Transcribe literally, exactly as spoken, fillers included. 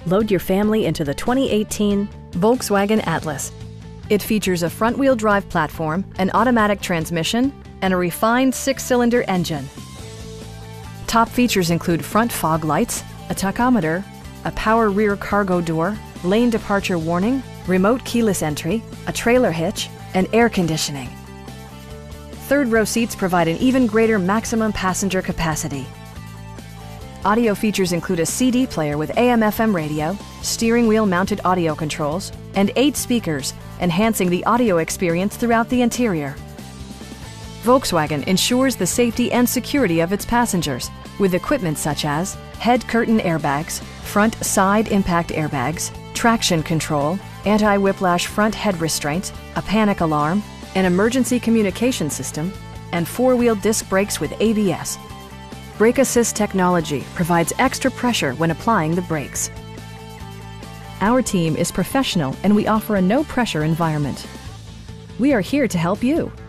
Load your family into the twenty eighteen Volkswagen Atlas. It features a front-wheel drive platform, an automatic transmission, and a refined six-cylinder engine. Top features include front fog lights, a tachometer, a power rear cargo door, lane departure warning, remote keyless entry, a trailer hitch, and air conditioning. Third row seats provide an even greater maximum passenger capacity. Audio features include a C D player with A M F M radio, steering wheel mounted audio controls, and eight speakers, enhancing the audio experience throughout the interior. Volkswagen ensures the safety and security of its passengers with equipment such as head curtain airbags, front side impact airbags, traction control, anti-whiplash front head restraints, a panic alarm, an emergency communication system, and four-wheel disc brakes with A B S. Brake Assist technology provides extra pressure when applying the brakes. Our team is professional and we offer a no-pressure environment. We are here to help you.